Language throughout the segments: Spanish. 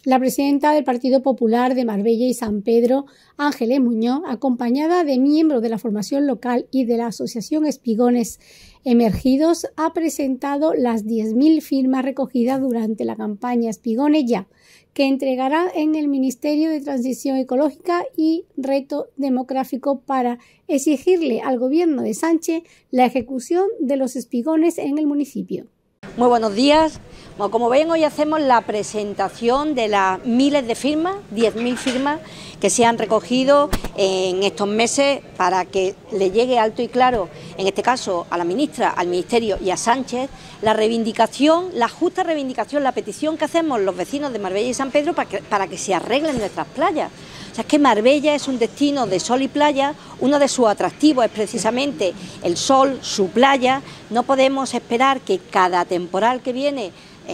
La presidenta del Partido Popular de Marbella y San Pedro, Ángeles Muñoz, acompañada de miembros de la formación local y de la Asociación Espigones Emergidos, ha presentado las 10.000 firmas recogidas durante la campaña Espigones Ya, que entregará en el Ministerio de Transición Ecológica y Reto Demográfico para exigirle al gobierno de Sánchez la ejecución de los espigones en el municipio. Muy buenos días. Bueno, como ven, hoy hacemos la presentación de las miles de firmas, 10.000 firmas que se han recogido en estos meses para que le llegue alto y claro, en este caso a la ministra, al Ministerio y a Sánchez, la reivindicación, la justa reivindicación, la petición que hacemos los vecinos de Marbella y San Pedro para que se arreglen nuestras playas. O sea, es que Marbella es un destino de sol y playa, uno de sus atractivos es precisamente el sol, su playa. No podemos esperar que cada temporal que viene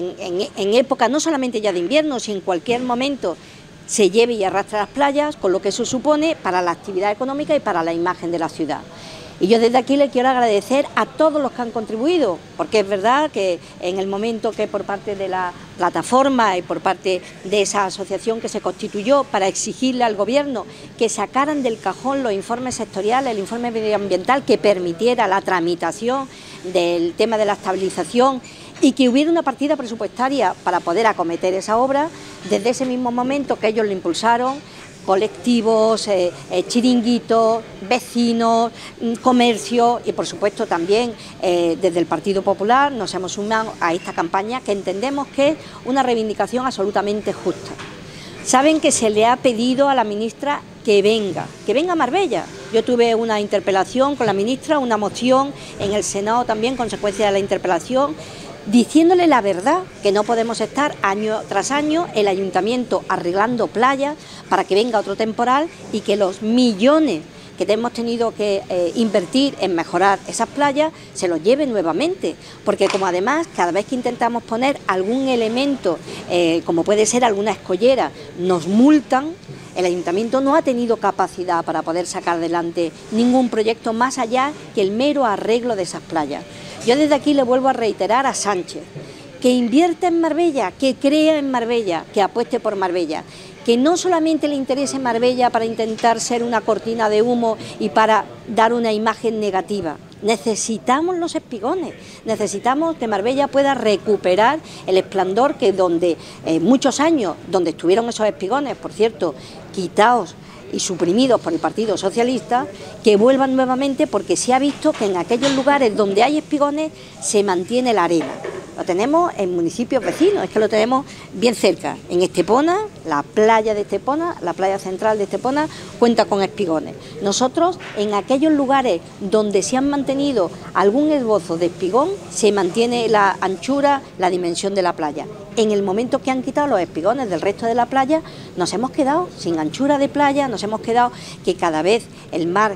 en época no solamente ya de invierno, sino en cualquier momento se lleve y arrastre a las playas, con lo que eso supone para la actividad económica y para la imagen de la ciudad. Y yo desde aquí le quiero agradecer a todos los que han contribuido, porque es verdad que en el momento que por parte de la plataforma y por parte de esa asociación que se constituyó para exigirle al gobierno que sacaran del cajón los informes sectoriales, el informe medioambiental que permitiera la tramitación del tema de la estabilización y que hubiera una partida presupuestaria para poder acometer esa obra, desde ese mismo momento que ellos lo impulsaron, colectivos, chiringuitos, vecinos, comercio y por supuesto también desde el Partido Popular nos hemos sumado a esta campaña que entendemos que es una reivindicación absolutamente justa. Saben que se le ha pedido a la ministra que venga a Marbella. Yo tuve una interpelación con la ministra, una moción en el Senado también, consecuencia de la interpelación, diciéndole la verdad, que no podemos estar año tras año el ayuntamiento arreglando playas para que venga otro temporal y que los millones que hemos tenido que invertir en mejorar esas playas se los lleven nuevamente, porque como además cada vez que intentamos poner algún elemento, como puede ser alguna escollera, nos multan. El ayuntamiento no ha tenido capacidad para poder sacar adelante ningún proyecto más allá que el mero arreglo de esas playas. Yo desde aquí le vuelvo a reiterar a Sánchez que invierta en Marbella, que crea en Marbella, que apueste por Marbella, que no solamente le interese Marbella para intentar ser una cortina de humo y para dar una imagen negativa. Necesitamos los espigones, necesitamos que Marbella pueda recuperar el esplendor que donde muchos años, donde estuvieron esos espigones, por cierto, quitados y suprimidos por el Partido Socialista, que vuelvan nuevamente porque se ha visto que en aquellos lugares donde hay espigones se mantiene la arena. Lo tenemos en municipios vecinos, es que lo tenemos bien cerca. En Estepona, la playa de Estepona, la playa central de Estepona, cuenta con espigones. Nosotros, en aquellos lugares donde se han mantenido algún esbozo de espigón, se mantiene la anchura, la dimensión de la playa. En el momento que han quitado los espigones del resto de la playa, nos hemos quedado sin anchura de playa, nos hemos quedado que cada vez el mar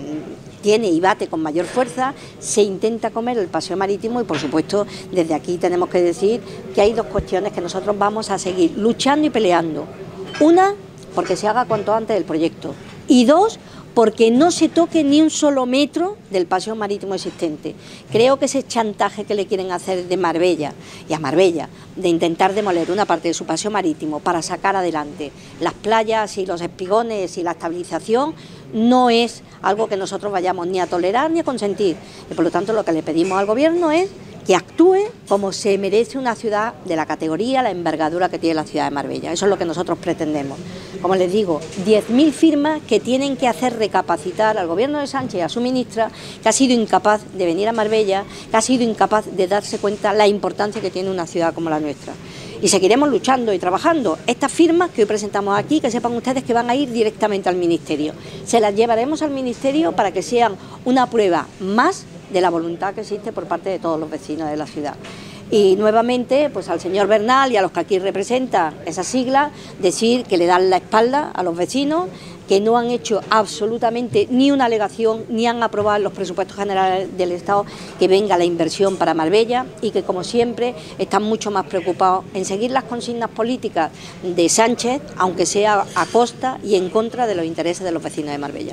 tiene y bate con mayor fuerza, se intenta comer el paseo marítimo y por supuesto desde aquí tenemos que decir que hay dos cuestiones que nosotros vamos a seguir luchando y peleando. Una, porque se haga cuanto antes el proyecto y dos, porque no se toque ni un solo metro del paseo marítimo existente. Creo que ese chantaje que le quieren hacer de Marbella y a Marbella, de intentar demoler una parte de su paseo marítimo para sacar adelante las playas y los espigones y la estabilización, no es algo que nosotros vayamos ni a tolerar ni a consentir. Y por lo tanto lo que le pedimos al gobierno es que actúe como se merece una ciudad de la categoría, la envergadura que tiene la ciudad de Marbella. Eso es lo que nosotros pretendemos. Como les digo, 10.000 firmas que tienen que hacer recapacitar al gobierno de Sánchez y a su ministra, que ha sido incapaz de venir a Marbella, que ha sido incapaz de darse cuenta la importancia que tiene una ciudad como la nuestra. Y seguiremos luchando y trabajando. Estas firmas que hoy presentamos aquí, que sepan ustedes que van a ir directamente al Ministerio. Se las llevaremos al Ministerio para que sean una prueba más de la voluntad que existe por parte de todos los vecinos de la ciudad. Y nuevamente, pues al señor Bernal y a los que aquí representan esa sigla, decir que le dan la espalda a los vecinos, que no han hecho absolutamente ni una alegación, ni han aprobado los presupuestos generales del Estado que venga la inversión para Marbella y que, como siempre, están mucho más preocupados en seguir las consignas políticas de Sánchez, aunque sea a costa y en contra de los intereses de los vecinos de Marbella.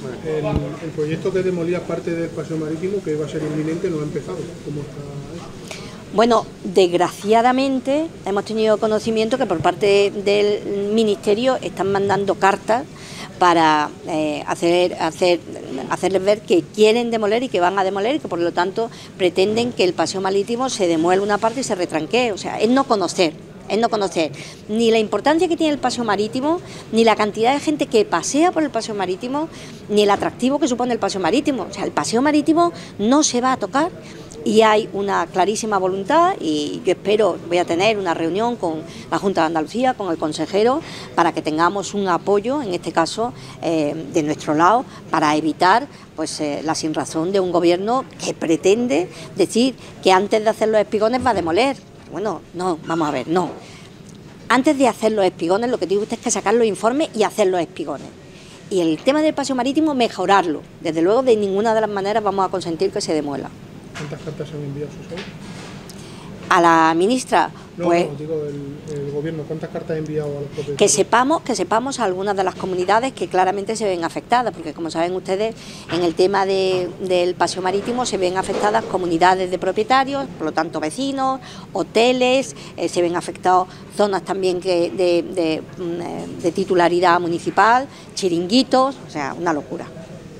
El proyecto que demolía parte del paseo marítimo, que iba a ser inminente, no ha empezado. ¿Cómo está eso? Bueno, desgraciadamente hemos tenido conocimiento que por parte del Ministerio están mandando cartas para hacerles ver que quieren demoler y que van a demoler y que por lo tanto pretenden que el paseo marítimo se demuela una parte y se retranquee. O sea, es no conocer ni la importancia que tiene el paseo marítimo, ni la cantidad de gente que pasea por el paseo marítimo, ni el atractivo que supone el paseo marítimo. O sea, el paseo marítimo no se va a tocar. Y hay una clarísima voluntad y yo espero, voy a tener una reunión con la Junta de Andalucía, con el consejero, para que tengamos un apoyo, en este caso, de nuestro lado, para evitar pues la sinrazón de un gobierno que pretende decir que antes de hacer los espigones va a demoler. Bueno, no, vamos a ver, no. Antes de hacer los espigones, lo que tiene usted es que sacar los informes y hacer los espigones. Y el tema del paseo marítimo, mejorarlo. Desde luego, de ninguna de las maneras vamos a consentir que se demuela. ¿Cuántas cartas han enviado sus? A la ministra, pues... No, digo, el gobierno, ¿cuántas cartas ha enviado a los propietarios? Que sepamos a algunas de las comunidades que claramente se ven afectadas, porque como saben ustedes, en el tema del paseo marítimo se ven afectadas comunidades de propietarios, por lo tanto vecinos, hoteles, se ven afectados zonas también de titularidad municipal, chiringuitos, o sea, una locura.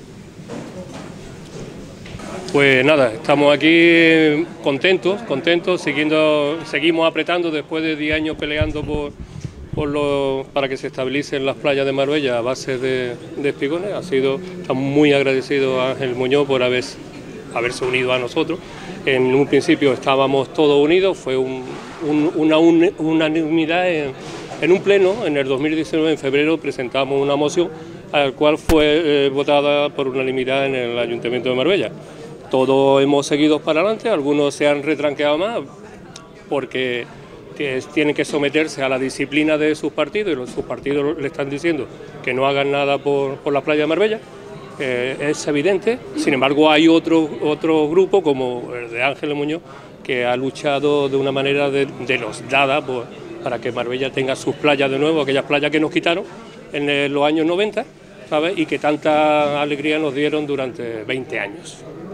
Pues nada, estamos aquí contentos, seguimos apretando después de 10 años peleando para que se estabilicen las playas de Marbella a base de espigones. Estamos muy agradecidos a Ángel Muñoz por haberse unido a nosotros. En un principio estábamos todos unidos, fue una unanimidad en un pleno. En el 2019, en febrero, presentamos una moción al cual fue votada por unanimidad en el Ayuntamiento de Marbella. Todos hemos seguido para adelante, algunos se han retranqueado más porque tienen que someterse a la disciplina de sus partidos y sus partidos le están diciendo que no hagan nada por la playa de Marbella. Es evidente. Sin embargo, hay otro grupo como el de Ángel Muñoz que ha luchado de una manera denosdada para que Marbella tenga sus playas de nuevo, aquellas playas que nos quitaron en los años 90, ¿sabes? Y que tanta alegría nos dieron durante 20 años.